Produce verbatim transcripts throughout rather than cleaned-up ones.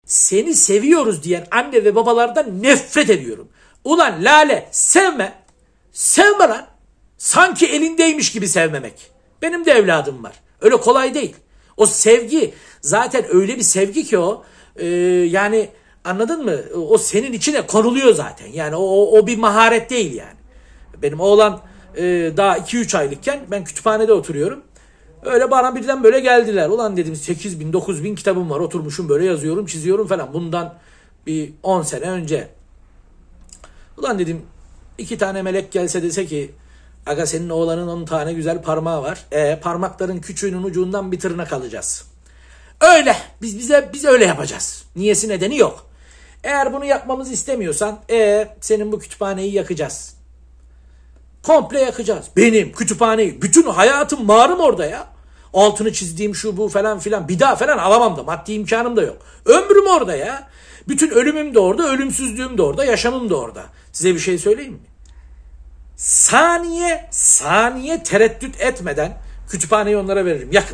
seni seviyoruz diyen anne ve babalardan nefret ediyorum. Ulan Lale sevme. Sevme lan. Sanki elindeymiş gibi sevmemek. Benim de evladım var. Öyle kolay değil. O sevgi zaten öyle bir sevgi ki o e, yani anladın mı? O senin içine konuluyor zaten. Yani o, o bir maharet değil yani. Benim oğlan e, daha iki üç aylıkken ben kütüphanede oturuyorum. Öyle bana birden böyle geldiler. Ulan dedim sekiz bin dokuz bin kitabım var. Oturmuşum böyle yazıyorum çiziyorum falan. Bundan bir on sene önce. Ulan dedim iki tane melek gelse dese ki aga senin oğlanın on tane güzel parmağı var. E, parmakların küçüğünün ucundan bir tırnak alacağız. Öyle. Biz bize biz öyle yapacağız. Niyesi nedeni yok. Eğer bunu yapmamızı istemiyorsan e, senin bu kütüphaneyi yakacağız. Komple yakacağız. Benim kütüphaneyi. Bütün hayatım mağaram orada ya. Altını çizdiğim şu bu falan filan. Bir daha falan alamam da. Maddi imkanım da yok. Ömrüm orada ya. Bütün ölümüm de orada. Ölümsüzlüğüm de orada. Yaşamım da orada. Size bir şey söyleyeyim mi? Saniye saniye tereddüt etmeden kütüphaneyi onlara veririm. Yakın.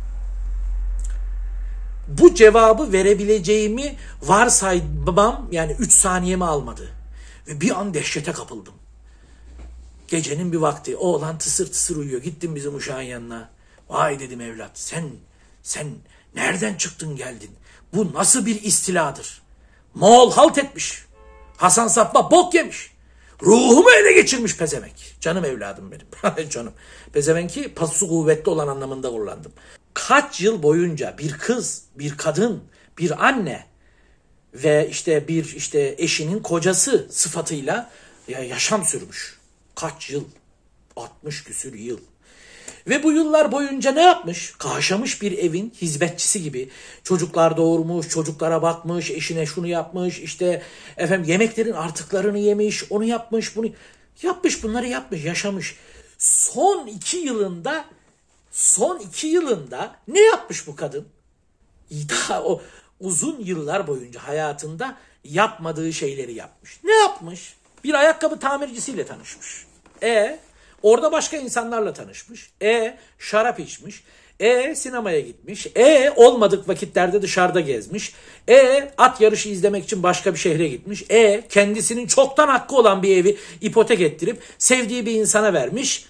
Bu cevabı verebileceğimi varsaymam yani üç saniyemi almadı. Ve bir an dehşete kapıldım. Gecenin bir vakti oğlan tısır tısır uyuyor. Gittim bizim uşağın yanına. Vay dedim evlat sen sen nereden çıktın geldin? Bu nasıl bir istiladır? Moğol halt etmiş. Hasan Sabbah bok yemiş. Ruhumu ele geçirmiş pezevenk. Canım evladım benim. Canım. Pezevenki pası kuvvetli olan anlamında kullandım. Kaç yıl boyunca bir kız, bir kadın, bir anne ve işte bir işte eşinin kocası sıfatıyla yaşam sürmüş. Kaç yıl? altmış küsür yıl. Ve bu yıllar boyunca ne yapmış? Kaşamış bir evin hizmetçisi gibi. Çocuklar doğurmuş, çocuklara bakmış, eşine şunu yapmış, işte efendim yemeklerin artıklarını yemiş, onu yapmış, bunu yapmış, bunları yapmış, yaşamış. Son iki yılında, son iki yılında ne yapmış bu kadın? Daha o uzun yıllar boyunca hayatında yapmadığı şeyleri yapmış. Ne yapmış? Bir ayakkabı tamircisiyle tanışmış. E orada başka insanlarla tanışmış. E şarap içmiş. E sinemaya gitmiş. E olmadık vakitlerde dışarıda gezmiş. E at yarışı izlemek için başka bir şehre gitmiş. E kendisinin çoktan hakkı olan bir evi ipotek ettirip sevdiği bir insana vermiş.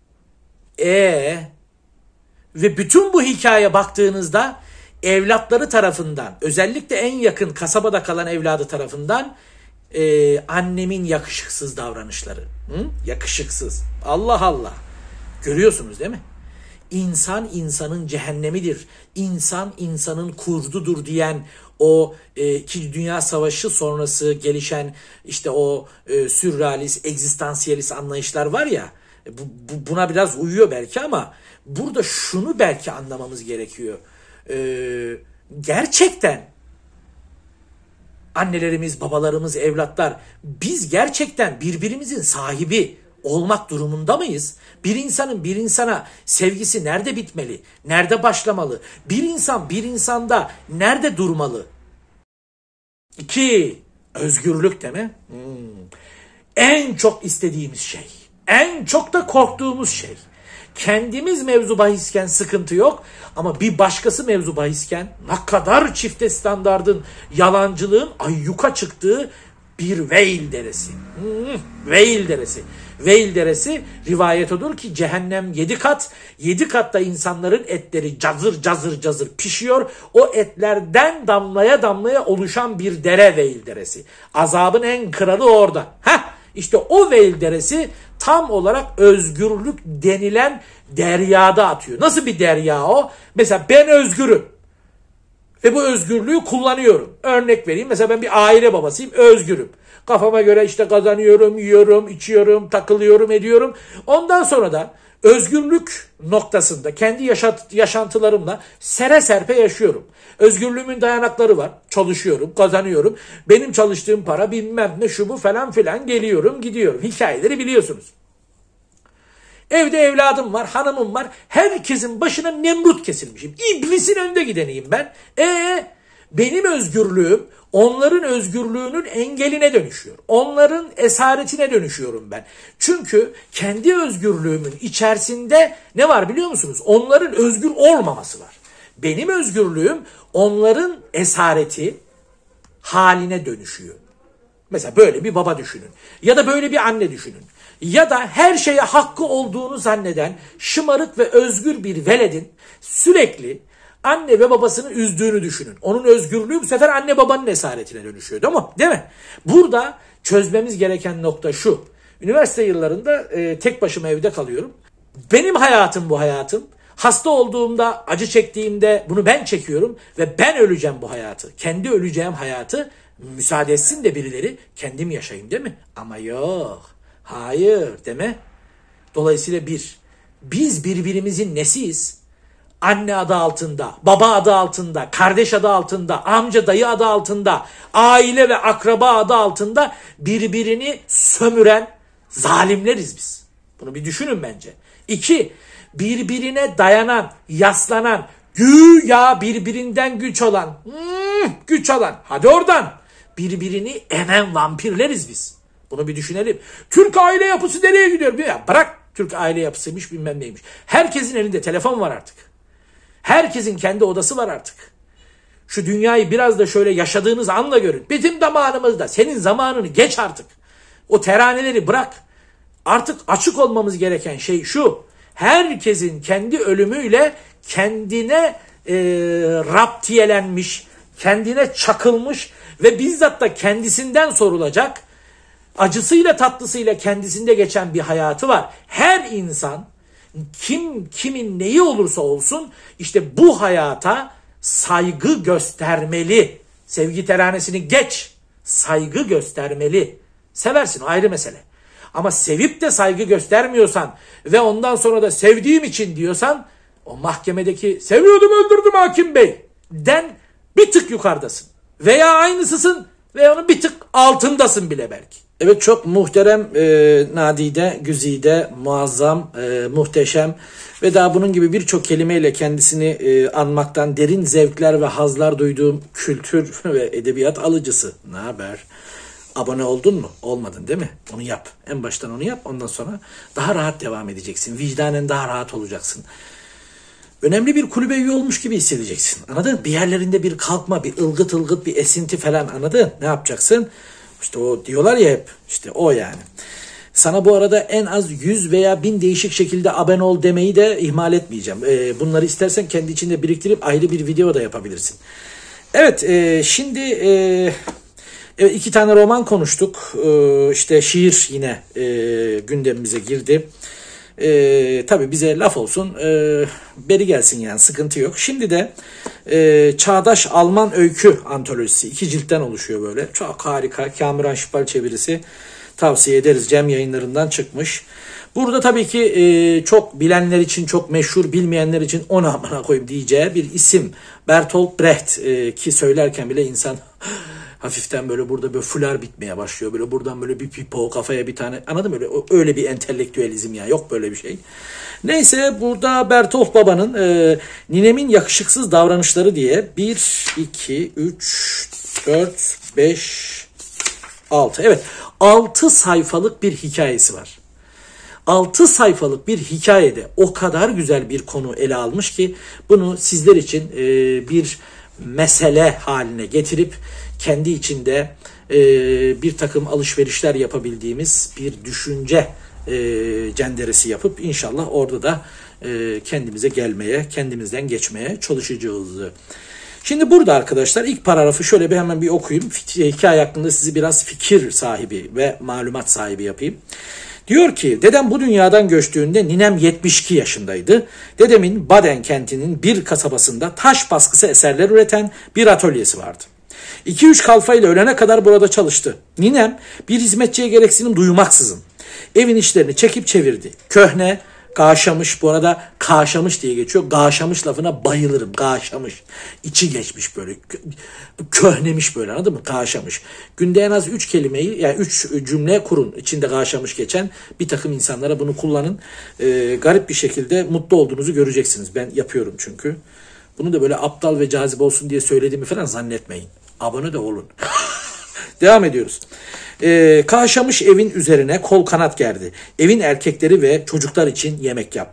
E ve bütün bu hikayeye baktığınızda evlatları tarafından, özellikle en yakın kasabada kalan evladı tarafından Ee, annemin yakışıksız davranışları. Hı? Yakışıksız. Allah Allah. Görüyorsunuz değil mi? İnsan insanın cehennemidir. İnsan insanın kurdudur diyen o e, İkinci Dünya Savaşı sonrası gelişen işte o e, sürrealist, egzistansiyelist anlayışlar var ya, bu, bu, buna biraz uyuyor belki ama burada şunu belki anlamamız gerekiyor. Ee, gerçekten annelerimiz, babalarımız, evlatlar, biz gerçekten birbirimizin sahibi olmak durumunda mıyız? Bir insanın bir insana sevgisi nerede bitmeli? Nerede başlamalı? Bir insan bir insanda nerede durmalı? İki, özgürlük değil mi? Hmm. En çok istediğimiz şey, en çok da korktuğumuz şey. Kendimiz mevzu bahisken sıkıntı yok ama bir başkası mevzu bahisken ne kadar çifte standardın, yalancılığın ayyuka çıktığı bir Veil deresi. Hmm, Veil deresi. Veil deresi rivayet odur ki cehennem yedi kat, yedi katta insanların etleri cazır cazır cazır pişiyor. O etlerden damlaya damlaya oluşan bir dere Veil deresi. Azabın en kralı orada. Heh, işte o Veil deresi tam olarak özgürlük denilen deryada atıyor. Nasıl bir derya o? Mesela ben özgürüm. Ve bu özgürlüğü kullanıyorum. Örnek vereyim. Mesela ben bir aile babasıyım. Özgürüm. Kafama göre işte kazanıyorum, yiyorum, içiyorum, takılıyorum, ediyorum. Ondan sonra da özgürlük noktasında kendi yaşat, yaşantılarımla sere serpe yaşıyorum. Özgürlüğümün dayanakları var. Çalışıyorum, kazanıyorum. Benim çalıştığım para bilmem ne şu bu falan filan geliyorum, gidiyorum. Hikayeleri biliyorsunuz. Evde evladım var, hanımım var. Herkesin başına Nemrut kesilmişim. İblisin önde gideniyim ben. E benim özgürlüğüm onların özgürlüğünün engeline dönüşüyor. Onların esaretine dönüşüyorum ben. Çünkü kendi özgürlüğümün içerisinde ne var biliyor musunuz? Onların özgür olmaması var. Benim özgürlüğüm onların esareti, haline dönüşüyor. Mesela böyle bir baba düşünün. Ya da böyle bir anne düşünün. Ya da her şeye hakkı olduğunu zanneden şımarık ve özgür bir veledin sürekli anne ve babasını üzdüğünü düşünün. Onun özgürlüğü bu sefer anne babanın esaretine dönüşüyor, değil mi? Değil mi? Burada çözmemiz gereken nokta şu. Üniversite yıllarında e, tek başıma evde kalıyorum. Benim hayatım bu hayatım. Hasta olduğumda, acı çektiğimde bunu ben çekiyorum ve ben öleceğim bu hayatı. Kendi öleceğim hayatı müsaade etsin de birileri kendim yaşayayım, değil mi? Ama yok. Hayır, değil mi? Dolayısıyla bir, biz birbirimizin nesiyiz? Anne adı altında, baba adı altında, kardeş adı altında, amca dayı adı altında, aile ve akraba adı altında birbirini sömüren zalimleriz biz. Bunu bir düşünün bence. İki, birbirine dayanan, yaslanan, güya birbirinden güç olan, hmm, güç alan, hadi oradan, birbirini emen vampirleriz biz. Bunu bir düşünelim. Türk aile yapısı nereye gidiyor? Ya bırak Türk aile yapısıymış bilmem neymiş. Herkesin elinde telefon var artık. Herkesin kendi odası var artık. Şu dünyayı biraz da şöyle yaşadığınız anla görün. Bizim zamanımızda, senin zamanını geç artık. O teraneleri bırak. Artık açık olmamız gereken şey şu. Herkesin kendi ölümüyle kendine e, raptiyelenmiş, kendine çakılmış ve bizzat da kendisinden sorulacak, acısıyla tatlısıyla kendisinde geçen bir hayatı var. Her insan kim kimin neyi olursa olsun işte bu hayata saygı göstermeli. Sevgi teranesini geç, saygı göstermeli. Seversin, o ayrı mesele. Ama sevip de saygı göstermiyorsan ve ondan sonra da sevdiğim için diyorsan o mahkemedeki seviyordum öldürdüm hakim bey den bir tık yukarıdasın. Veya aynısısın ve onun bir tık altındasın bile belki. Evet, çok muhterem, e, nadide, güzide, muazzam, e, muhteşem ve daha bunun gibi birçok kelimeyle kendisini e, anmaktan derin zevkler ve hazlar duyduğum kültür ve edebiyat alıcısı. Ne haber? Abone oldun mu? Olmadın değil mi? Onu yap. En baştan onu yap. Ondan sonra daha rahat devam edeceksin. Vicdanen daha rahat olacaksın. Önemli bir kulübe üye olmuş gibi hissedeceksin. Anladın? Bir yerlerinde bir kalkma, bir ılgıt ılgıt, bir esinti falan, anladın? Ne yapacaksın? İşte o diyorlar ya hep, işte o yani. Sana bu arada en az yüz veya bin değişik şekilde abone ol demeyi de ihmal etmeyeceğim. Ee, bunları istersen kendi içinde biriktirip ayrı bir video da yapabilirsin. Evet, e, şimdi e, iki tane roman konuştuk. E, işte şiir yine e, gündemimize girdi. Ee, tabii bize laf olsun, e, beri gelsin yani, sıkıntı yok. Şimdi de e, Çağdaş Alman Öykü antolojisi iki ciltten oluşuyor böyle. Çok harika, Kamuran Şipal çevirisi, tavsiye ederiz. Cem Yayınları'ndan çıkmış. Burada tabii ki e, çok bilenler için, çok meşhur, bilmeyenler için ona amına koyayım diyeceği bir isim. Bertolt Brecht, e, ki söylerken bile insan hafiften böyle burada böyle fular bitmeye başlıyor. Böyle buradan böyle bir pipo, kafaya bir tane, anladın mı? Öyle, öyle bir entelektüelizm ya, yok böyle bir şey. Neyse, burada Bertolt Baba'nın e, Ninemin Yakışıksız Davranışları diye bir, iki, üç, dört, beş, altı, evet altı sayfalık bir hikayesi var. altı sayfalık bir hikayede o kadar güzel bir konu ele almış ki bunu sizler için e, bir mesele haline getirip kendi içinde e, bir takım alışverişler yapabildiğimiz bir düşünce e, cenderesi yapıp inşallah orada da e, kendimize gelmeye, kendimizden geçmeye çalışacağız. Şimdi burada arkadaşlar ilk paragrafı şöyle bir hemen bir okuyayım. Hikaye hakkında sizi biraz fikir sahibi ve malumat sahibi yapayım. Diyor ki, dedem bu dünyadan göçtüğünde ninem yetmiş iki yaşındaydı. Dedemin Baden kentinin bir kasabasında taş baskısı eserler üreten bir atölyesi vardı. iki üç kalfa ile ölene kadar burada çalıştı. Ninem bir hizmetçiye gereksinim duymaksızın evin işlerini çekip çevirdi. Köhne, Gağşamış, bu arada kaşamış diye geçiyor. Gağşamış lafına bayılırım. Gağşamış. İçi geçmiş böyle. Köhnemiş böyle, anladın mı? Gağşamış. Günde en az üç kelimeyi, yani üç cümle kurun. İçinde gağşamış geçen bir takım insanlara bunu kullanın. Ee, garip bir şekilde mutlu olduğunuzu göreceksiniz. Ben yapıyorum çünkü. Bunu da böyle aptal ve cazip olsun diye söylediğimi falan zannetmeyin. Abone de olun. Devam ediyoruz. Ee, Kaşamış evin üzerine kol kanat gerdi. Evin erkekleri ve çocuklar için yemek yaptı.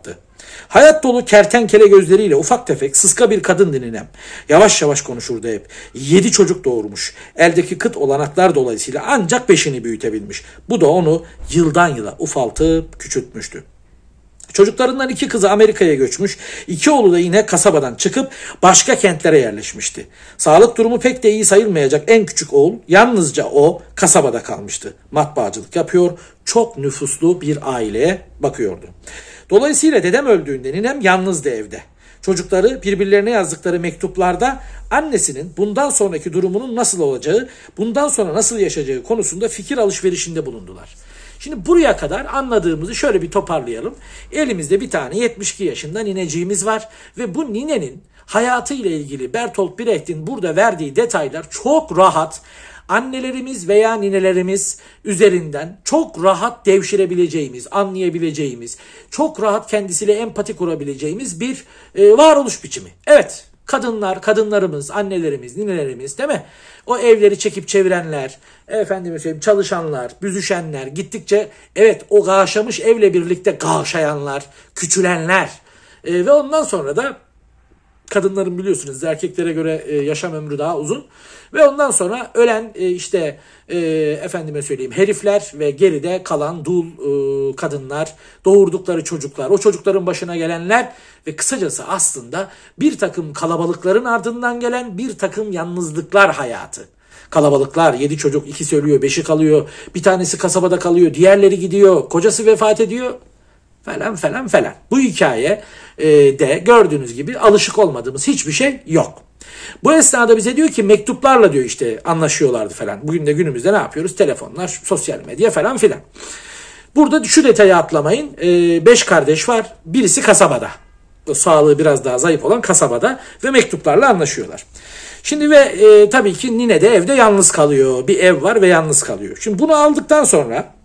Hayat dolu kertenkele gözleriyle ufak tefek sıska bir kadındı ninem. Yavaş yavaş konuşurdu hep. Yedi çocuk doğurmuş. Eldeki kıt olanaklar dolayısıyla ancak beşini büyütebilmiş. Bu da onu yıldan yıla ufaltıp küçültmüştü. Çocuklarından iki kızı Amerika'ya göçmüş, iki oğlu da yine kasabadan çıkıp başka kentlere yerleşmişti. Sağlık durumu pek de iyi sayılmayacak en küçük oğul yalnızca o kasabada kalmıştı. Matbaacılık yapıyor, çok nüfuslu bir aileye bakıyordu. Dolayısıyla dedem öldüğünde ninem yalnızdı evde. Çocukları birbirlerine yazdıkları mektuplarda annesinin bundan sonraki durumunun nasıl olacağı, bundan sonra nasıl yaşayacağı konusunda fikir alışverişinde bulundular. Şimdi buraya kadar anladığımızı şöyle bir toparlayalım. Elimizde bir tane yetmiş iki yaşında nineciğimiz var ve bu ninenin hayatıyla ilgili Bertolt Brecht'in burada verdiği detaylar çok rahat annelerimiz veya ninelerimiz üzerinden çok rahat devşirebileceğimiz, anlayabileceğimiz, çok rahat kendisiyle empati kurabileceğimiz bir e, varoluş biçimi. Evet, kadınlar, kadınlarımız, annelerimiz, ninelerimiz değil mi? O evleri çekip çevirenler, efendim söyleyeyim çalışanlar, büzüşenler, gittikçe evet o gağşamış evle birlikte gağşayanlar, küçülenler e, ve ondan sonra da kadınların biliyorsunuz erkeklere göre e, yaşam ömrü daha uzun ve ondan sonra ölen e, işte e, efendime söyleyeyim herifler ve geride kalan dul e, kadınlar, doğurdukları çocuklar, o çocukların başına gelenler ve kısacası aslında bir takım kalabalıkların ardından gelen bir takım yalnızlıklar hayatı. Kalabalıklar, yedi çocuk, ikisi ölüyor, beşi kalıyor, bir tanesi kasabada kalıyor, diğerleri gidiyor, kocası vefat ediyor. Falan falan falan. Bu hikaye e, de gördüğünüz gibi alışık olmadığımız hiçbir şey yok. Bu esnada bize diyor ki mektuplarla diyor işte anlaşıyorlardı falan. Bugün de günümüzde ne yapıyoruz? Telefonlar, sosyal medya falan filan. Burada şu detayı atlamayın. E, beş kardeş var. Birisi kasabada. O sağlığı biraz daha zayıf olan kasabada ve mektuplarla anlaşıyorlar. Şimdi ve e, tabii ki nine de evde yalnız kalıyor. Bir ev var ve yalnız kalıyor. Şimdi bunu aldıktan sonra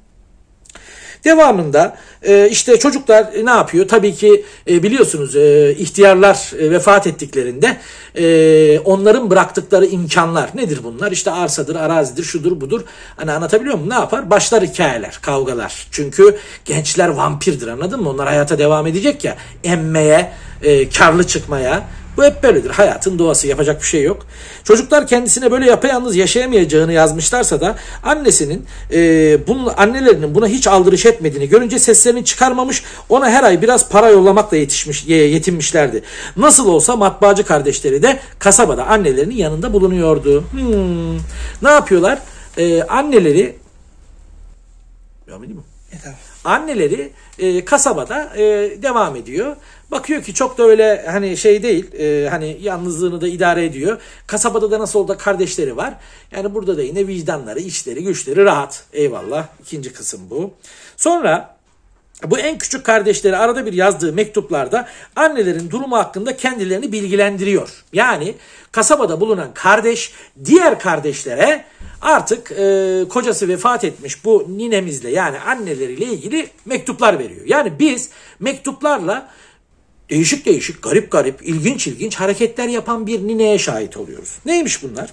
devamında e, işte çocuklar ne yapıyor? Tabii ki e, biliyorsunuz e, ihtiyarlar e, vefat ettiklerinde e, onların bıraktıkları imkanlar nedir bunlar? İşte arsadır, arazidir, şudur budur. Hani anlatabiliyor muyum? Ne yapar? Başlar hikayeler, kavgalar. Çünkü gençler vampirdir, anladın mı? Onlar hayata devam edecek ya, emmeye, e, karlı çıkmaya. Bu hep böyledir. Hayatın doğası, yapacak bir şey yok. Çocuklar kendisine böyle yapayalnız yaşayamayacağını yazmışlarsa da annesinin, e, bunun, annelerinin buna hiç aldırış etmediğini görünce seslerini çıkarmamış, ona her ay biraz para yollamakla yetişmiş, yetinmişlerdi. Nasıl olsa matbaacı kardeşleri de kasabada annelerinin yanında bulunuyordu. Hmm. Ne yapıyorlar? E, anneleri devam edeyim mi? Evet, anneleri e, kasabada e, devam ediyor. Bakıyor ki çok da öyle hani şey değil, e, hani yalnızlığını da idare ediyor. Kasabada da nasıl oldu kardeşleri var. Yani burada da yine vicdanları, içleri, güçleri rahat. Eyvallah. İkinci kısım bu. Sonra bu en küçük kardeşleri arada bir yazdığı mektuplarda annelerin durumu hakkında kendilerini bilgilendiriyor. Yani kasabada bulunan kardeş diğer kardeşlere artık e, kocası vefat etmiş bu ninemizle yani anneleriyle ilgili mektuplar veriyor. Yani biz mektuplarla değişik değişik, garip garip, ilginç ilginç hareketler yapan bir nineye şahit oluyoruz. Neymiş bunlar?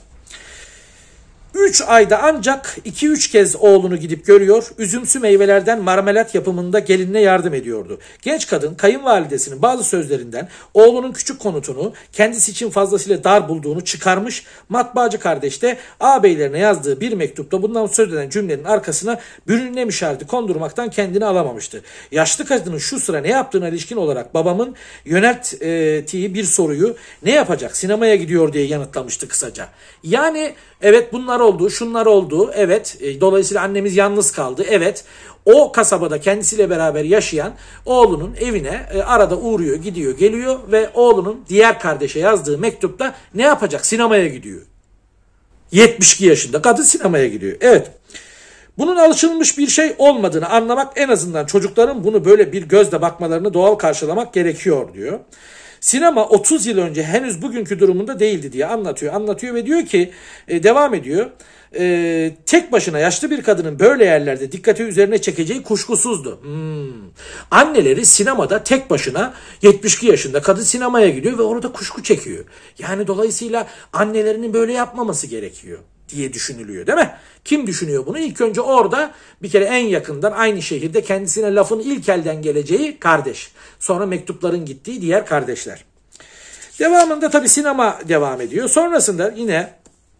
Üç ayda ancak iki üç kez oğlunu gidip görüyor, üzümsü meyvelerden marmelat yapımında gelinine yardım ediyordu. Genç kadın kayınvalidesinin bazı sözlerinden oğlunun küçük konutunu kendisi için fazlasıyla dar bulduğunu çıkarmış, matbaacı kardeş de ağabeylerine yazdığı bir mektupta bundan söz eden cümlenin arkasına bürünlem işareti kondurmaktan kendini alamamıştı. Yaşlı kadının şu sıra ne yaptığına ilişkin olarak babamın yönelttiği bir soruyu ne yapacak, sinemaya gidiyor diye yanıtlamıştı kısaca. Yani evet bunlar oldu, şunlar oldu, evet e, dolayısıyla annemiz yalnız kaldı, evet o kasabada kendisiyle beraber yaşayan oğlunun evine e, arada uğruyor, gidiyor, geliyor ve oğlunun diğer kardeşe yazdığı mektupta ne yapacak, sinemaya gidiyor. yetmiş iki yaşında kadın sinemaya gidiyor, evet. Bunun alışılmış bir şey olmadığını anlamak, en azından çocukların bunu böyle bir gözle bakmalarını doğal karşılamak gerekiyor diyor. Sinema otuz yıl önce henüz bugünkü durumunda değildi diye anlatıyor. Anlatıyor ve diyor ki e, devam ediyor. E, tek başına yaşlı bir kadının böyle yerlerde dikkati üzerine çekeceği kuşkusuzdu. Hmm. Anneleri sinemada tek başına yetmiş iki yaşında kadın sinemaya gidiyor ve orada kuşku çekiyor. Yani dolayısıyla annelerinin böyle yapmaması gerekiyor. diye düşünülüyor değil mi? Kim düşünüyor bunu? İlk önce orada bir kere en yakından aynı şehirde kendisine lafın ilk elden geleceği kardeş. Sonra mektupların gittiği diğer kardeşler. Devamında tabii sinema devam ediyor. Sonrasında yine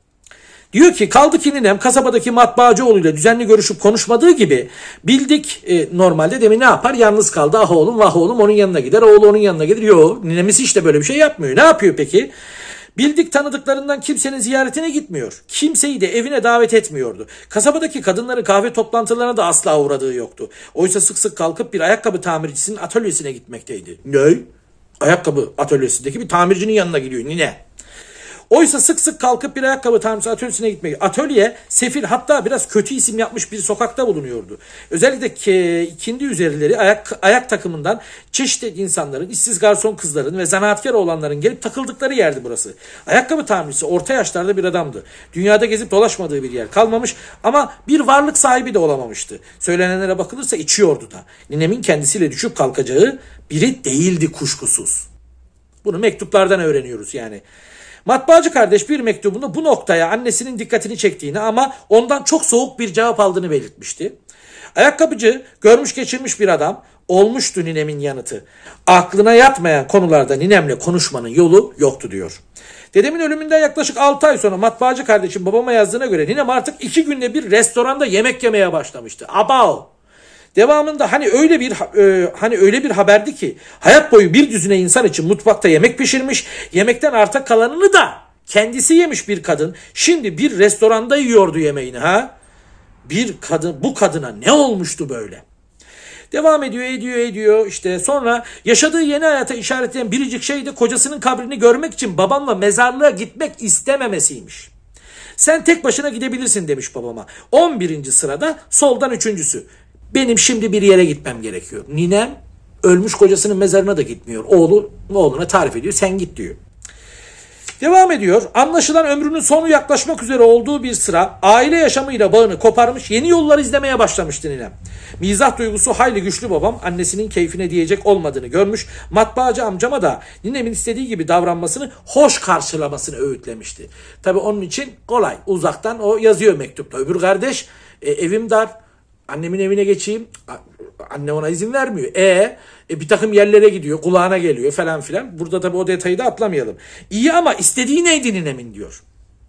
diyor ki kaldı ki ninem kasabadaki matbaacıoğluyla düzenli görüşüp konuşmadığı gibi bildik e, normalde demin ne yapar? Yalnız kaldı. Ah oğlum vah oğlum onun yanına gider. Oğlu onun yanına gider. Yok ninemiz hiç de böyle bir şey yapmıyor. Ne yapıyor peki? Bildik tanıdıklarından kimsenin ziyaretine gitmiyor. Kimseyi de evine davet etmiyordu. Kasabadaki kadınların kahve toplantılarına da asla uğradığı yoktu. Oysa sık sık kalkıp bir ayakkabı tamircisinin atölyesine gitmekteydi. Ne? Ayakkabı atölyesindeki bir tamircinin yanına gidiyor nine. Oysa sık sık kalkıp bir ayakkabı tamircisi atölyesine gitmek. Atölye sefil hatta biraz kötü isim yapmış bir sokakta bulunuyordu. Özellikle ke, ikindi üzerleri ayak, ayak takımından çeşitli insanların, işsiz garson kızların ve zanaatkar oğlanların gelip takıldıkları yerdi burası. Ayakkabı tamircisi orta yaşlarda bir adamdı. Dünyada gezip dolaşmadığı bir yer kalmamış ama bir varlık sahibi de olamamıştı. Söylenenlere bakılırsa içiyordu da. Ninemin kendisiyle düşüp kalkacağı biri değildi kuşkusuz. Bunu mektuplardan öğreniyoruz yani. Matbaacı kardeş bir mektubunda bu noktaya annesinin dikkatini çektiğini ama ondan çok soğuk bir cevap aldığını belirtmişti. Ayakkabıcı görmüş geçirmiş bir adam olmuştu ninemin yanıtı. Aklına yatmayan konularda ninemle konuşmanın yolu yoktu diyor. Dedemin ölümünden yaklaşık altı ay sonra matbaacı kardeşim babama yazdığına göre ninem artık iki günde bir restoranda yemek yemeye başlamıştı. Abao! Devamında hani öyle bir e, hani öyle bir haberdi ki hayat boyu bir düzine insan için mutfakta yemek pişirmiş, yemekten arta kalanını da kendisi yemiş bir kadın. Şimdi bir restoranda yiyordu yemeğini ha? Bir kadın bu kadına ne olmuştu böyle? Devam ediyor, ediyor, ediyor. İşte sonra yaşadığı yeni hayata işaret eden biricik şey de kocasının kabrini görmek için babamla mezarlığa gitmek istememesiymiş. Sen tek başına gidebilirsin demiş babama. on birinci sırada soldan üçüncüsü. Benim şimdi bir yere gitmem gerekiyor. Ninem ölmüş kocasının mezarına da gitmiyor. Oğlu oğluna tarif ediyor. Sen git diyor. Devam ediyor. Anlaşılan ömrünün sonu yaklaşmak üzere olduğu bir sıra aile yaşamıyla bağını koparmış yeni yollar izlemeye başlamıştı ninem. Mizah duygusu hayli güçlü babam annesinin keyfine diyecek olmadığını görmüş. Matbaacı amcama da ninemin istediği gibi davranmasını hoş karşılamasını öğütlemişti. Tabii onun için kolay. Uzaktan o yazıyor mektupta. Öbür kardeş e, evim dar. Annemin evine geçeyim. Anne ona izin vermiyor. E, e bir takım yerlere gidiyor. Kulağına geliyor falan filan. Burada tabii o detayı da atlamayalım. İyi ama istediği neydi ninemin diyor.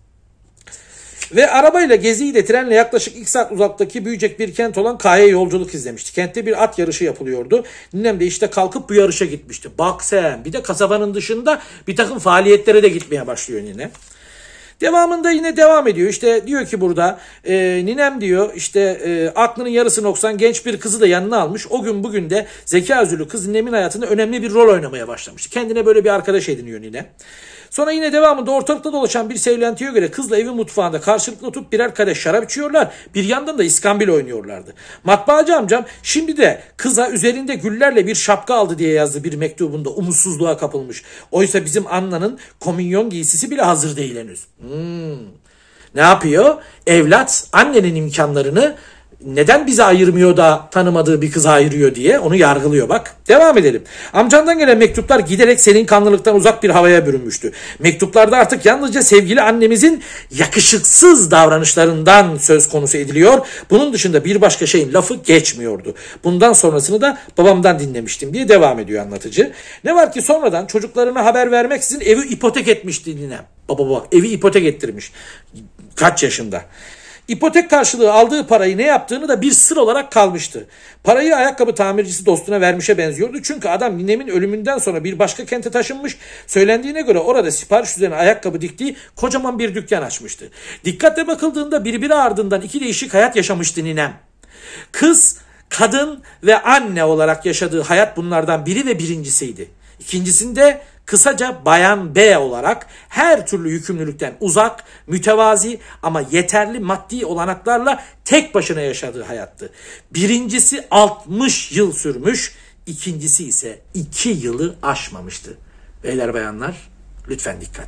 Ve arabayla geziyi de trenle yaklaşık iki saat uzaktaki büyüyecek bir kent olan K'ya yolculuk izlemişti. Kentte bir at yarışı yapılıyordu. Ninem de işte kalkıp bu yarışa gitmişti. Bak sen bir de kasabanın dışında bir takım faaliyetlere de gitmeye başlıyor nine. Devamında yine devam ediyor. İşte diyor ki burada e, ninem diyor işte e, aklının yarısı noksan genç bir kızı da yanına almış. O gün bugün de zeka özürlü kız ninemin hayatında önemli bir rol oynamaya başlamıştı. Kendine böyle bir arkadaş ediniyor nine. Sonra yine devamında ortalıkta dolaşan bir söylentiye göre kızla evin mutfağında karşılıklı oturup birer kadeh şarap içiyorlar. Bir yandan da iskambil oynuyorlardı. Matbaacı amcam şimdi de kıza üzerinde güllerle bir şapka aldı diye yazdı bir mektubunda umutsuzluğa kapılmış. Oysa bizim Anna'nın komünyon giysisi bile hazır değil henüz. Hmm. Ne yapıyor? Evlat annenin imkanlarını neden bize ayırmıyor da tanımadığı bir kıza ayırıyor diye onu yargılıyor bak. Devam edelim. Amcandan gelen mektuplar giderek senin kanlılıktan uzak bir havaya bürünmüştü. Mektuplarda artık yalnızca sevgili annemizin yakışıksız davranışlarından söz konusu ediliyor. Bunun dışında bir başka şeyin lafı geçmiyordu. Bundan sonrasını da babamdan dinlemiştim diye devam ediyor anlatıcı. Ne var ki sonradan çocuklarına haber vermeksizin evi ipotek etmişti ninem. Baba bak evi ipotek ettirmiş. Kaç yaşında? İpotek karşılığı aldığı parayı ne yaptığını da bir sır olarak kalmıştı. Parayı ayakkabı tamircisi dostuna vermişe benziyordu. Çünkü adam ninemin ölümünden sonra bir başka kente taşınmış. Söylendiğine göre orada sipariş üzerine ayakkabı diktiği kocaman bir dükkan açmıştı. Dikkatle bakıldığında birbiri ardından iki değişik hayat yaşamıştı ninem. Kız, kadın ve anne olarak yaşadığı hayat bunlardan biri ve birincisiydi. İkincisinde kısaca Bayan B olarak her türlü yükümlülükten uzak, mütevazi ama yeterli maddi olanaklarla tek başına yaşadığı hayattı. Birincisi altmış yıl sürmüş, ikincisi ise iki yılı aşmamıştı. Beyler bayanlar lütfen dikkat.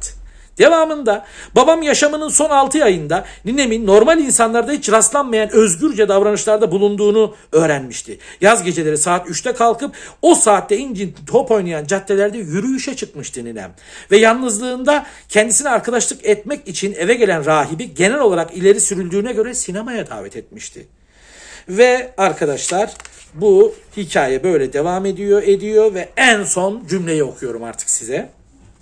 Devamında babam yaşamının son altı ayında ninemin normal insanlarda hiç rastlanmayan özgürce davranışlarda bulunduğunu öğrenmişti. Yaz geceleri saat üçte kalkıp o saatte incin top oynayan caddelerde yürüyüşe çıkmıştı ninem. Ve yalnızlığında kendisine arkadaşlık etmek için eve gelen rahibi genel olarak ileri sürüldüğüne göre sinemaya davet etmişti. Ve arkadaşlar bu hikaye böyle devam ediyor ediyor ve en son cümleyi okuyorum artık size.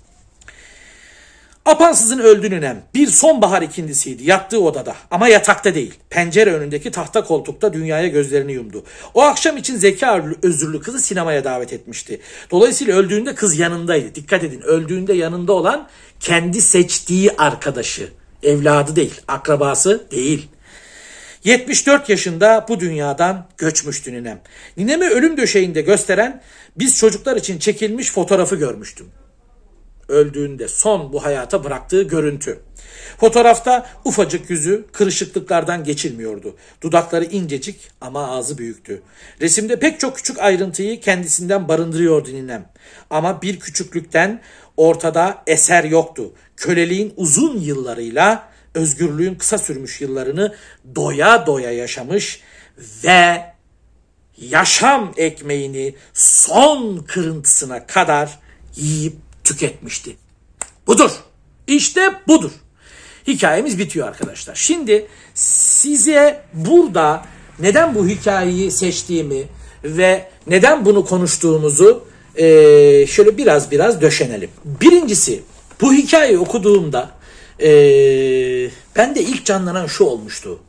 Apansızın öldü ninem. Bir sonbahar ikindisiydi. Yattığı odada ama yatakta değil. Pencere önündeki tahta koltukta dünyaya gözlerini yumdu. O akşam için zeka özürlü kızı sinemaya davet etmişti. Dolayısıyla öldüğünde kız yanındaydı. Dikkat edin, öldüğünde yanında olan kendi seçtiği arkadaşı. Evladı değil, akrabası değil. yetmiş dört yaşında bu dünyadan göçmüştü ninem. Ninemi ölüm döşeğinde gösteren biz çocuklar için çekilmiş fotoğrafı görmüştüm. Öldüğünde son bu hayata bıraktığı görüntü. Fotoğrafta ufacık yüzü kırışıklıklardan geçilmiyordu. Dudakları incecik ama ağzı büyüktü. Resimde pek çok küçük ayrıntıyı kendisinden barındırıyordu ninem. Ama bir küçüklükten ortada eser yoktu. Köleliğin uzun yıllarıyla özgürlüğün kısa sürmüş yıllarını doya doya yaşamış ve yaşam ekmeğini son kırıntısına kadar yiyip tüketmişti. Budur. İşte budur. Hikayemiz bitiyor arkadaşlar. Şimdi size burada neden bu hikayeyi seçtiğimi ve neden bunu konuştuğumuzu e, şöyle biraz biraz döşenelim. Birincisi, bu hikayeyi okuduğumda e, bende ilk canlanan şu olmuştu.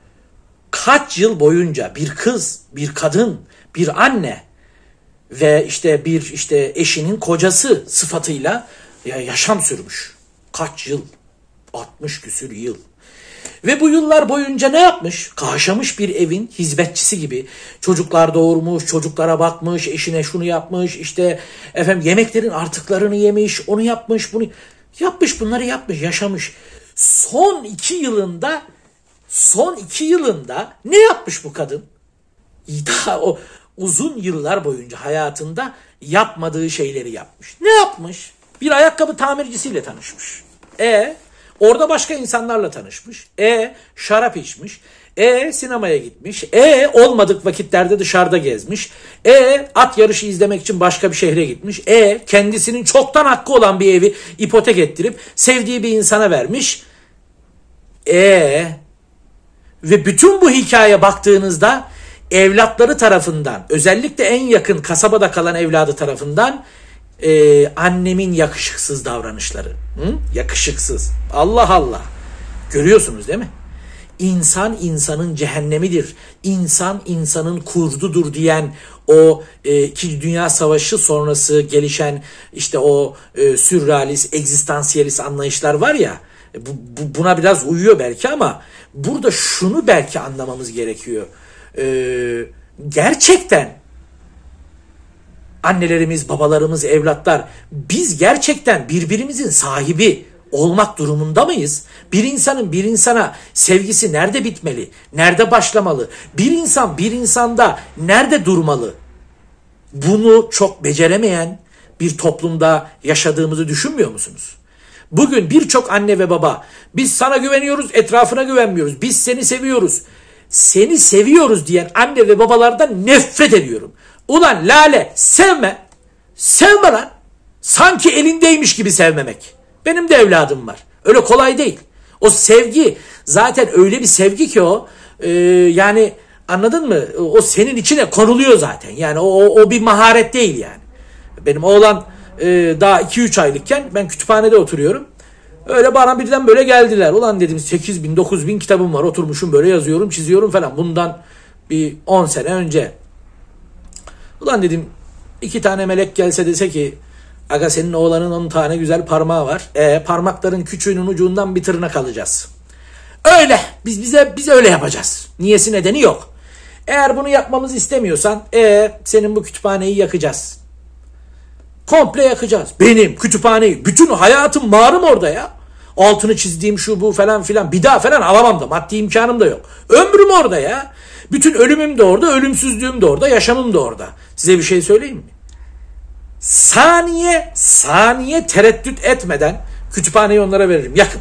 Kaç yıl boyunca bir kız, bir kadın, bir anne ve işte bir işte eşinin kocası sıfatıyla yaşam sürmüş. Kaç yıl? altmış küsür yıl. Ve bu yıllar boyunca ne yapmış? Kaşamış bir evin hizmetçisi gibi. Çocuklar doğurmuş, çocuklara bakmış, eşine şunu yapmış, işte efendim yemeklerin artıklarını yemiş, onu yapmış, bunu yapmış, bunları yapmış, yaşamış. Son iki yılında, son iki yılında ne yapmış bu kadın? Daha o uzun yıllar boyunca hayatında yapmadığı şeyleri yapmış. Ne yapmış? Bir ayakkabı tamircisiyle tanışmış. E orada başka insanlarla tanışmış. E şarap içmiş. E sinemaya gitmiş. E olmadık vakitlerde dışarıda gezmiş. E at yarışı izlemek için başka bir şehre gitmiş. E kendisinin çoktan hakkı olan bir evi ipotek ettirip sevdiği bir insana vermiş. E ve bütün bu hikayeye baktığınızda evlatları tarafından, özellikle en yakın kasabada kalan evladı tarafından e, annemin yakışıksız davranışları. Hı? Yakışıksız. Allah Allah. Görüyorsunuz değil mi? İnsan insanın cehennemidir. İnsan insanın kurdudur diyen o e, İkinci Dünya Savaşı sonrası gelişen işte o e, sürrealist, egzistansiyelist anlayışlar var ya, bu, bu, buna biraz uyuyor belki ama burada şunu belki anlamamız gerekiyor. Ee, gerçekten annelerimiz, babalarımız, evlatlar, biz gerçekten birbirimizin sahibi olmak durumunda mıyız? Bir insanın bir insana sevgisi nerede bitmeli? Nerede başlamalı? Bir insan bir insanda nerede durmalı? Bunu çok beceremeyen bir toplumda yaşadığımızı düşünmüyor musunuz? Bugün birçok anne ve baba, biz sana güveniyoruz, etrafına güvenmiyoruz, biz seni seviyoruz. Seni seviyoruz diyen anne ve babalardan nefret ediyorum. Ulan Lale, sevme. Sevme lan. Sanki elindeymiş gibi sevmemek. Benim de evladım var. Öyle kolay değil. O sevgi zaten öyle bir sevgi ki o e, yani anladın mı? O senin içine konuluyor zaten. Yani o, o, o bir maharet değil yani. Benim oğlan e, daha iki üç aylıkken ben kütüphanede oturuyorum. Öyle bana birden böyle geldiler. Ulan dedim sekiz bin dokuz bin kitabım var. Oturmuşum böyle yazıyorum çiziyorum falan. Bundan bir on sene önce. Ulan dedim iki tane melek gelse dese ki aga senin oğlanın on tane güzel parmağı var. E parmakların küçüğünün ucundan bir tırnak alacağız. Öyle. Biz bize biz öyle yapacağız. Niyesi nedeni yok. Eğer bunu yapmamızı istemiyorsan e senin bu kütüphaneyi yakacağız. Komple yakacağız. Benim kütüphaneyi, bütün hayatım malum orada ya. Altını çizdiğim şu bu falan filan. Bir daha falan alamam da. Maddi imkanım da yok. Ömrüm orada ya. Bütün ölümüm de orada, ölümsüzlüğüm de orada, yaşamım da orada. Size bir şey söyleyeyim mi? Saniye, saniye tereddüt etmeden Kütüphaneyi onlara veririm. Yakın.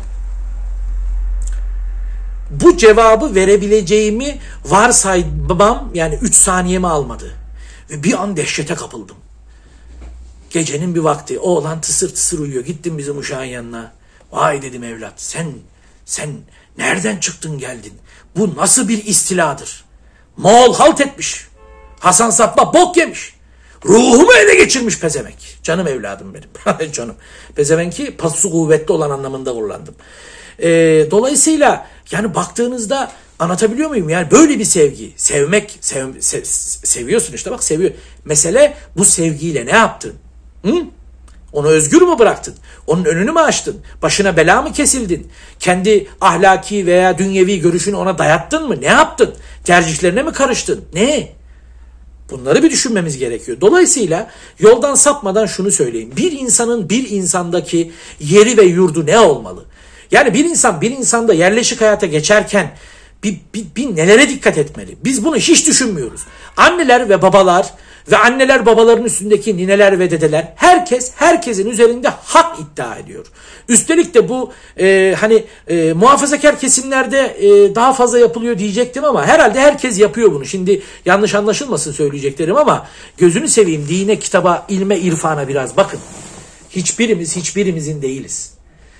Bu cevabı verebileceğimi varsaymam yani üç saniyemi almadı. Ve bir an dehşete kapıldım. Gecenin bir vakti oğlan tısır tısır uyuyor. Gittim bizim uşağın yanına. Vay dedim evlat sen sen nereden çıktın geldin? Bu nasıl bir istiladır? Moğol halt etmiş. Hasan Sabbah bok yemiş. Ruhumu ele geçirmiş pezevenk. Canım evladım benim. Canım. Pezevenki pası kuvvetli olan anlamında kullandım. Ee, dolayısıyla yani baktığınızda anlatabiliyor muyum? Yani böyle bir sevgi. Sevmek, sev, sev, seviyorsun işte bak seviyor. Mesele bu sevgiyle ne yaptın? Hı? Onu özgür mü bıraktın? Onun önünü mü açtın? Başına bela mı kesildin? Kendi ahlaki veya dünyevi görüşünü ona dayattın mı? Ne yaptın? Tercihlerine mi karıştın? Ne? Bunları bir düşünmemiz gerekiyor. Dolayısıyla yoldan sapmadan şunu söyleyeyim. Bir insanın bir insandaki yeri ve yurdu ne olmalı? Yani bir insan bir insanda yerleşik hayata geçerken bir, bir, bir nelere dikkat etmeli? Biz bunu hiç düşünmüyoruz. Anneler ve babalar ve anneler babaların üstündeki nineler ve dedeler herkes herkesin üzerinde hak iddia ediyor. Üstelik de bu e, hani e, muhafazakar kesimlerde e, daha fazla yapılıyor diyecektim ama herhalde herkes yapıyor bunu. Şimdi yanlış anlaşılmasın söyleyeceklerim ama gözünü seveyim dine, kitaba, ilme, irfana biraz bakın. Hiçbirimiz hiçbirimizin değiliz.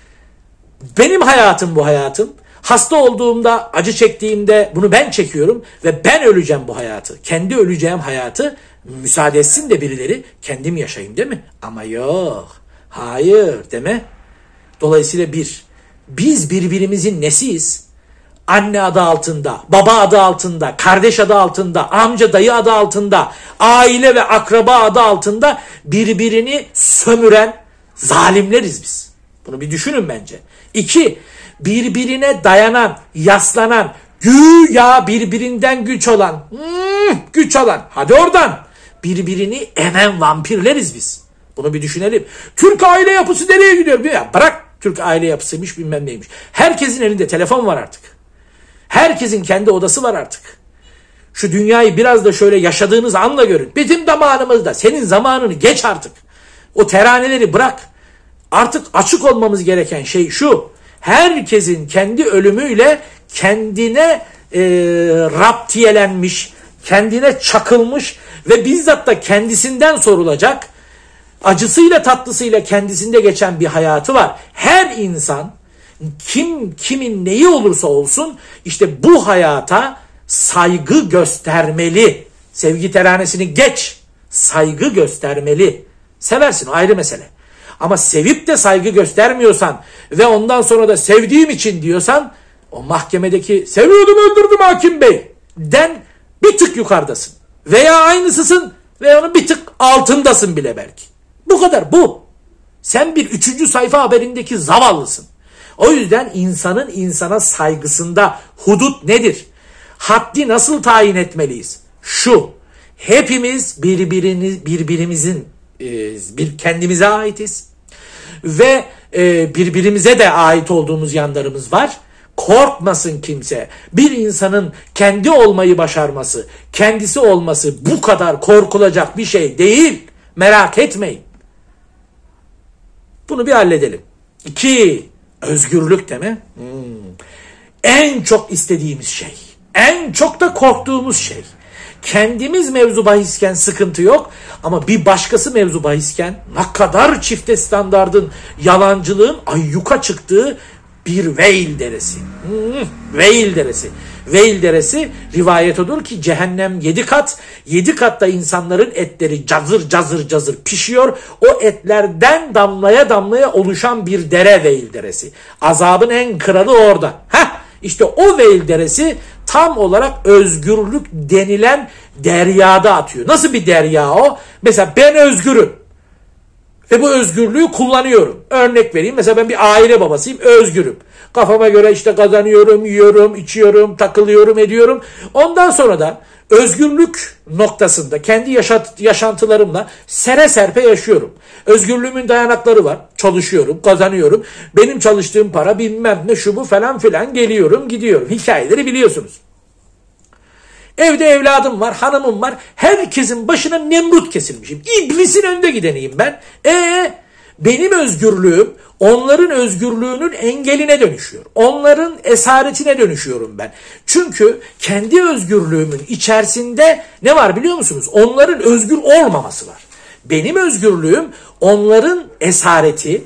Benim hayatım bu hayatım. Hasta olduğumda, acı çektiğimde bunu ben çekiyorum ve ben öleceğim bu hayatı. Kendi öleceğim hayatı müsaade etsin de birileri kendim yaşayayım değil mi? Ama yok. Hayır değil mi? Dolayısıyla bir, biz birbirimizin nesiyiz? Anne adı altında, baba adı altında, kardeş adı altında, amca dayı adı altında, aile ve akraba adı altında birbirini sömüren zalimleriz biz. Bunu bir düşünün bence. İki, birbirine dayanan, yaslanan, güya birbirinden güç olan, hmm, güç alan, hadi oradan, birbirini emen vampirleriz biz. Bunu bir düşünelim. Türk aile yapısı nereye gidiyor? Ya bırak Türk aile yapısıymış bilmem neymiş. Herkesin elinde telefon var artık. Herkesin kendi odası var artık. Şu dünyayı biraz da şöyle yaşadığınız anla görün. Bizim zamanımızda, senin zamanını geç artık. O teraneleri bırak. Artık açık olmamız gereken şey şu. Herkesin kendi ölümüyle kendine e, raptiyelenmiş, kendine çakılmış ve bizzat da kendisinden sorulacak, acısıyla tatlısıyla kendisinde geçen bir hayatı var. Her insan kim kimin neyi olursa olsun işte bu hayata saygı göstermeli. Sevgi teranesini geç, saygı göstermeli. Seversin, o ayrı mesele. Ama sevip de saygı göstermiyorsan ve ondan sonra da sevdiğim için diyorsan o mahkemedeki seviyordum öldürdüm hakim bey den bir tık yukarıdasın. Veya aynısısın ve onun bir tık altındasın bile belki. Bu kadar bu. Sen bir üçüncü sayfa haberindeki zavallısın. O yüzden insanın insana saygısında hudut nedir? Haddi nasıl tayin etmeliyiz? Şu, hepimiz birbirini, birbirimizin bir kendimize aitiz ve e, birbirimize de ait olduğumuz yanlarımız var. Korkmasın kimse. Bir insanın kendi olmayı başarması, kendisi olması bu kadar korkulacak bir şey değil. Merak etmeyin. Bunu bir halledelim. İki, özgürlük değil mi? Hmm. En çok istediğimiz şey, en çok da korktuğumuz şey. Kendimiz mevzu bahisken sıkıntı yok ama bir başkası mevzu bahisken ne kadar çifte standardın, yalancılığın ayyuka çıktığı bir Veil deresi. Hmm, Veil deresi. Veil deresi rivayet odur ki cehennem yedi kat, yedi katta insanların etleri cazır cazır cazır pişiyor. O etlerden damlaya damlaya oluşan bir dere Veil deresi. Azabın en kralı orada. Heh, işte o Veil deresi tam olarak özgürlük denilen deryada atıyor. Nasıl bir derya o? Mesela ben özgürüm. Ve bu özgürlüğü kullanıyorum. Örnek vereyim. Mesela ben bir aile babasıyım. Özgürüm. Kafama göre işte kazanıyorum, yiyorum, içiyorum, takılıyorum, ediyorum. Ondan sonra da özgürlük noktasında kendi yaşat, yaşantılarımla sere serpe yaşıyorum. Özgürlüğümün dayanakları var. Çalışıyorum, kazanıyorum. Benim çalıştığım para bilmem ne şu bu falan filan geliyorum, gidiyorum. Hikayeleri biliyorsunuz. Evde evladım var, hanımım var. Herkesin başına Nemrut kesilmişim. İblisin önde gideniyim ben. Eee benim özgürlüğüm onların özgürlüğünün engeline dönüşüyor. Onların esaretine dönüşüyorum ben. Çünkü kendi özgürlüğümün içerisinde ne var biliyor musunuz? Onların özgür olmaması var. Benim özgürlüğüm onların esareti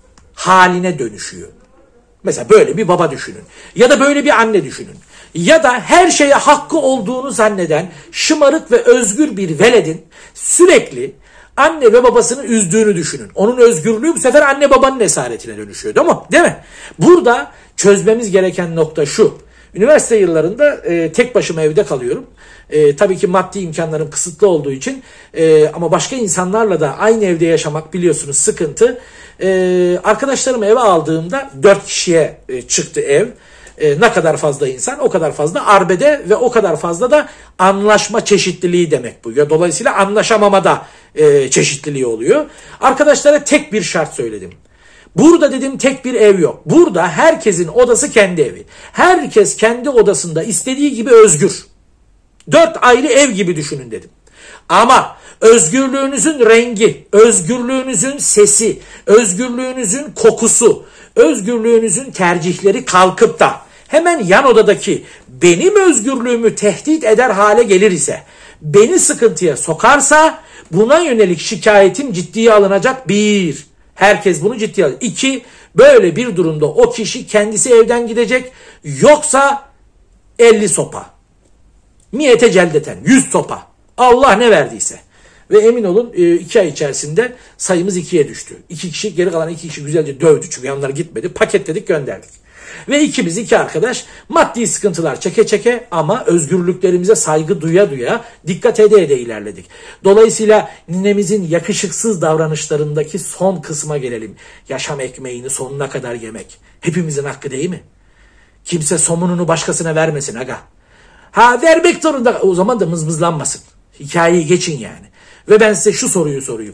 haline dönüşüyor. Mesela böyle bir baba düşünün. Ya da böyle bir anne düşünün. Ya da her şeye hakkı olduğunu zanneden şımarık ve özgür bir veledin sürekli anne ve babasını üzdüğünü düşünün. Onun özgürlüğü bu sefer anne babanın esaretine dönüşüyor, değil mi? Değil mi? Burada çözmemiz gereken nokta şu. Üniversite yıllarında e, tek başıma evde kalıyorum. E, tabii ki maddi imkanlarım kısıtlı olduğu için e, ama başka insanlarla da aynı evde yaşamak biliyorsunuz sıkıntı. E, arkadaşlarımı eve aldığımda dört kişiye e, çıktı ev. E, ne kadar fazla insan o kadar fazla arbede ve o kadar fazla da anlaşma çeşitliliği demek bu. Ya, dolayısıyla anlaşamamada e, çeşitliliği oluyor. Arkadaşlara tek bir şart söyledim. Burada dedim tek bir ev yok. Burada herkesin odası kendi evi. Herkes kendi odasında istediği gibi özgür. Dört ayrı ev gibi düşünün dedim. Ama özgürlüğünüzün rengi, özgürlüğünüzün sesi, özgürlüğünüzün kokusu, özgürlüğünüzün tercihleri kalkıp da hemen yan odadaki benim özgürlüğümü tehdit eder hale gelir ise, beni sıkıntıya sokarsa buna yönelik şikayetim ciddiye alınacak. Bir, herkes bunu ciddiye alacak. İki, böyle bir durumda o kişi kendisi evden gidecek, yoksa elli sopa. Miyete celdeten yüz sopa. Allah ne verdiyse. Ve emin olun iki ay içerisinde sayımız ikiye düştü. İki kişi, geri kalan iki kişi güzelce dövdü çünkü yanlar gitmedi. Paketledik, gönderdik. Ve ikimiz, iki arkadaş maddi sıkıntılar çeke çeke ama özgürlüklerimize saygı duya duya, dikkat ede ede ilerledik. Dolayısıyla ninemizin yakışıksız davranışlarındaki son kısma gelelim. Yaşam ekmeğini sonuna kadar yemek. Hepimizin hakkı değil mi? Kimse somununu başkasına vermesin aga. Ha, vermek zorunda, o zaman da mızmızlanmasın. Hikayeyi geçin yani. Ve ben size şu soruyu sorayım.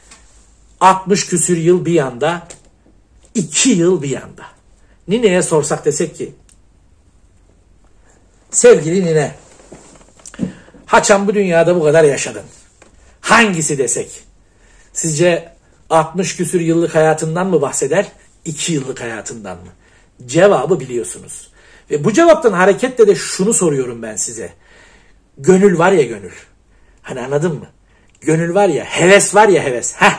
altmış küsür yıl bir yanda, iki yıl bir yanda. Nineye sorsak desek ki, sevgili nine, haçan bu dünyada bu kadar yaşadın. Hangisi desek? Sizce altmış küsür yıllık hayatından mı bahseder, iki yıllık hayatından mı? Cevabı biliyorsunuz. Ve bu cevaptan hareketle de şunu soruyorum ben size. Gönül var ya gönül. Hani anladın mı? Gönül var ya, heves var ya heves. Heh.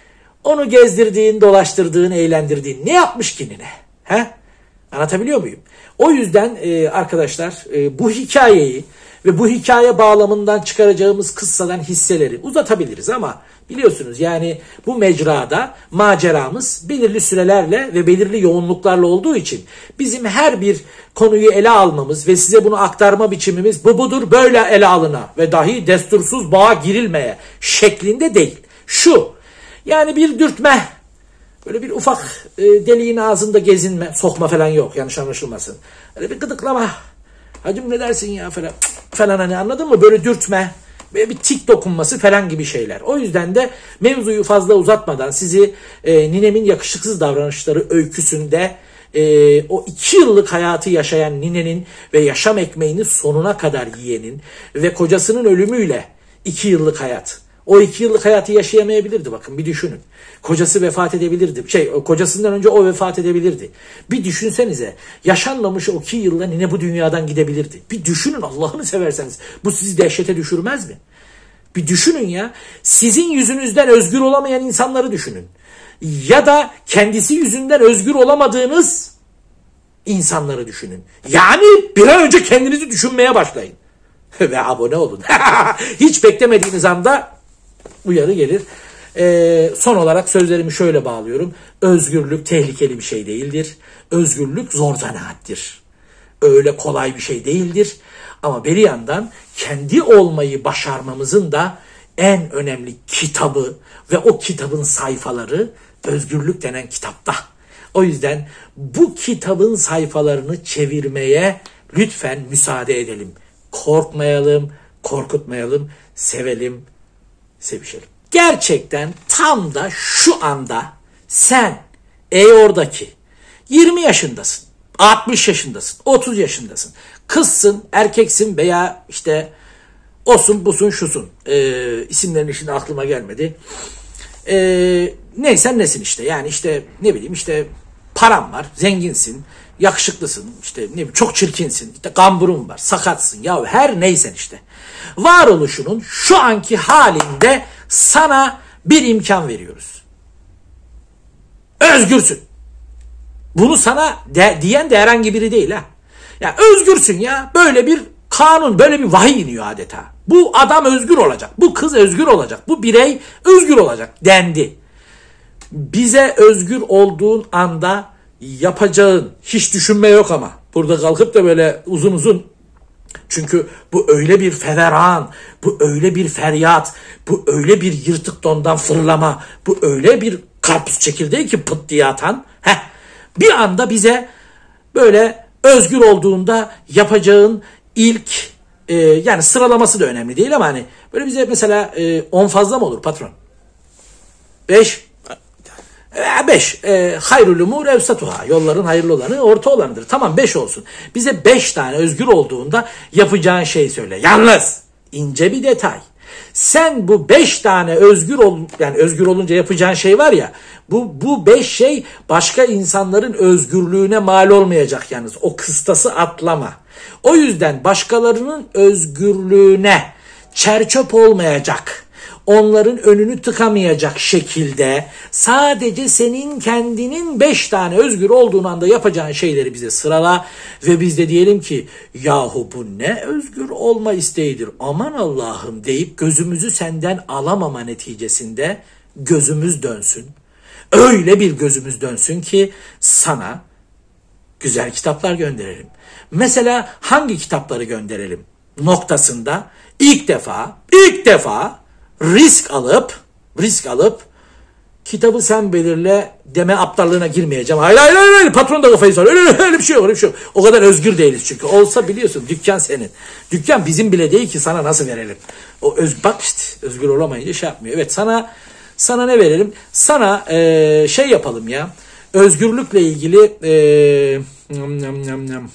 Onu gezdirdiğin, dolaştırdığın, eğlendirdiğin ne yapmış ki nine? Heh. Anlatabiliyor muyum? O yüzden e, arkadaşlar e, bu hikayeyi ve bu hikaye bağlamından çıkaracağımız kıssadan hisseleri uzatabiliriz ama biliyorsunuz yani bu mecrada maceramız belirli sürelerle ve belirli yoğunluklarla olduğu için bizim her bir konuyu ele almamız ve size bunu aktarma biçimimiz bu budur, böyle ele alına ve dahi destursuz bağa girilmeye şeklinde değil. Şu, yani bir dürtme, böyle bir ufak e, deliğin ağzında gezinme, sokma falan yok, yanlış anlaşılmasın. Öyle bir gıdıklama, hacım ne dersin ya falan, falan hani anladın mı? Böyle dürtme, böyle bir tik dokunması falan gibi şeyler. O yüzden de mevzuyu fazla uzatmadan sizi e, ninemin yakışıksız davranışları öyküsünde e, o iki yıllık hayatı yaşayan ninenin ve yaşam ekmeğini sonuna kadar yiyenin ve kocasının ölümüyle iki yıllık hayat. O iki yıllık hayatı yaşayamayabilirdi, bakın bir düşünün. Kocası vefat edebilirdi. Şey, kocasından önce o vefat edebilirdi. Bir düşünsenize, yaşanmamış o iki yılda nine bu dünyadan gidebilirdi. Bir düşünün Allah'ını severseniz. Bu sizi dehşete düşürmez mi? Bir düşünün ya. Sizin yüzünüzden özgür olamayan insanları düşünün. Ya da kendisi yüzünden özgür olamadığınız insanları düşünün. Yani bir an önce kendinizi düşünmeye başlayın. Ve abone olun. Hiç beklemediğiniz anda uyarı gelir. Ee, son olarak sözlerimi şöyle bağlıyorum. Özgürlük tehlikeli bir şey değildir. Özgürlük zor zanaattir. Öyle kolay bir şey değildir. Ama bir yandan kendi olmayı başarmamızın da en önemli kitabı ve o kitabın sayfaları Özgürlük denen kitapta. O yüzden bu kitabın sayfalarını çevirmeye lütfen müsaade edelim. Korkmayalım, korkutmayalım, sevelim, sevişelim. Gerçekten tam da şu anda sen, ey oradaki yirmi yaşındasın, altmış yaşındasın, otuz yaşındasın, kızsın, erkeksin veya işte osun, busun, şusun, ee, isimlerin şimdi aklıma gelmedi. Ee, neysen nesin işte. Yani işte ne bileyim işte param var, zenginsin, yakışıklısın, işte ne bileyim çok çirkinsin, işte kamburun var, sakatsın. Ya her neysen işte. Varoluşunun şu anki halinde sana bir imkan veriyoruz. Özgürsün. Bunu sana de, diyen de herhangi biri değil ha. Ya özgürsün ya. Böyle bir kanun, böyle bir vahiy iniyor adeta. Bu adam özgür olacak. Bu kız özgür olacak. Bu birey özgür olacak dendi. Bize özgür olduğun anda yapacağın hiç düşünme yok ama. Burada kalkıp da böyle uzun uzun, çünkü bu öyle bir feveran, bu öyle bir feryat, bu öyle bir yırtık dondan fırlama, bu öyle bir karpuz çekirdeği ki pıt diye atan. Heh, bir anda bize böyle özgür olduğunda yapacağın ilk e, yani sıralaması da önemli değil ama hani böyle bize mesela on e, fazla mı olur patron? beş beş e, hayrul umur evsatuhâ, yolların hayırlı olanı orta olanıdır. Tamam beş olsun. Bize beş tane özgür olduğunda yapacağın şey söyle. Yalnız ince bir detay. Sen bu beş tane özgür ol, yani özgür olunca yapacağın şey var ya, bu bu beş şey başka insanların özgürlüğüne mal olmayacak yalnız. O kıstası atlama. O yüzden başkalarının özgürlüğüne çerçöp olmayacak, onların önünü tıkamayacak şekilde sadece senin kendinin beş tane özgür olduğun anda yapacağın şeyleri bize sırala ve biz de diyelim ki yahu bu ne özgür olma isteğidir, aman Allah'ım deyip gözümüzü senden alamama neticesinde gözümüz dönsün. Öyle bir gözümüz dönsün ki sana güzel kitaplar gönderelim. Mesela hangi kitapları gönderelim noktasında ilk defa ilk defa risk alıp risk alıp kitabı sen belirle deme aptallığına girmeyeceğim. Hayır hayır hayır, hayır. Patron da kafayı soruyor. Öyle, öyle bir şey yok, öyle bir şey yok. O kadar özgür değiliz çünkü. Olsa biliyorsun dükkan senin. Dükkan bizim bile değil ki, sana nasıl verelim? O öz, bak işte özgür olamayınca şey yapmıyor. Evet, sana sana ne verelim? Sana ee, şey yapalım ya. Özgürlükle ilgili ee, nam, nam, nam, nam.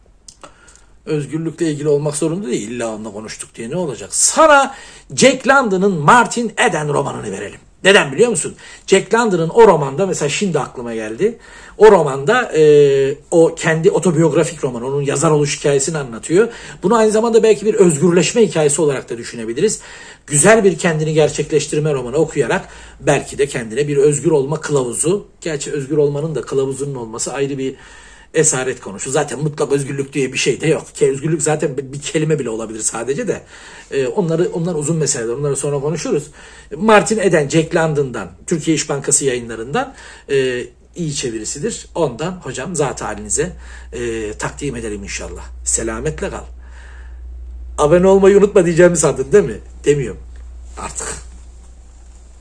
Özgürlükle ilgili olmak zorunda değil. İlla onunla konuştuk diye ne olacak? Sana Jack London'ın Martin Eden romanını verelim. Neden biliyor musun? Jack London'ın o romanda, mesela şimdi aklıma geldi. O romanda e, o kendi otobiyografik romanı, onun yazar oluş hikayesini anlatıyor. Bunu aynı zamanda belki bir özgürleşme hikayesi olarak da düşünebiliriz. Güzel bir kendini gerçekleştirme romanı okuyarak belki de kendine bir özgür olma kılavuzu. Gerçi özgür olmanın da kılavuzunun olması ayrı bir esaret konusu. Zaten mutlak özgürlük diye bir şey de yok. Ki özgürlük zaten bir kelime bile olabilir sadece de. Ee, onları onlar uzun meseleler. Onları sonra konuşuruz. Martin Eden, Jack London'dan, Türkiye İş Bankası yayınlarından e, iyi çevirisidir. Ondan hocam zat halinize e, takdim edelim inşallah. Selametle kal. Abone olmayı unutma diyeceğimi sandın değil mi? Demiyorum. Artık